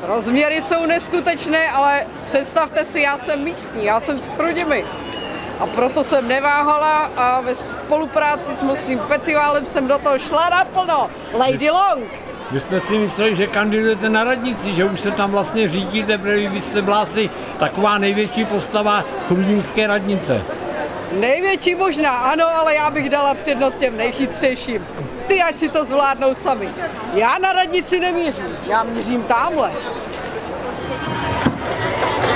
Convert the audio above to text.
Rozměry jsou neskutečné, ale představte si, já jsem místní, já jsem z Chrudimi. A proto jsem neváhala a ve spolupráci s mostním festivalem jsem do toho šla naplno. Lady Long! My jsme si mysleli, že kandidujete na radnici, že už se tam vlastně řídíte, protože vy jste byla asi taková největší postava chrudimské radnice. Největší možná, ano, ale já bych dala přednost těm nejchytřejším. Ty, ať si to zvládnou sami. Já na radnici nemířím, já měřím támhle.